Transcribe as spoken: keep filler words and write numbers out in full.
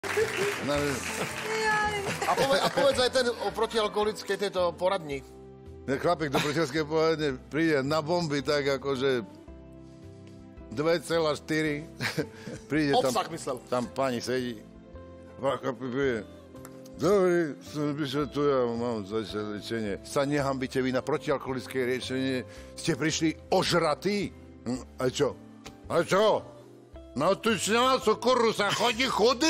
No, A, poved, a povedz aj ten o protialkoholickej tejto poradni. chlapík do protialkoholickej poradne príde na bomby tak akože dva celé štyri. Príde tam, Obsah myslel. tam pani sedí. Chlapík príde. Dobrý, som prišiel tu, ja mám začať liečenie. Sa nehambíte vy na protialkoholické riešenie. Ste prišli ožratí? Hm, a čo? A čo? Na tučná cukru sa chodí chudý?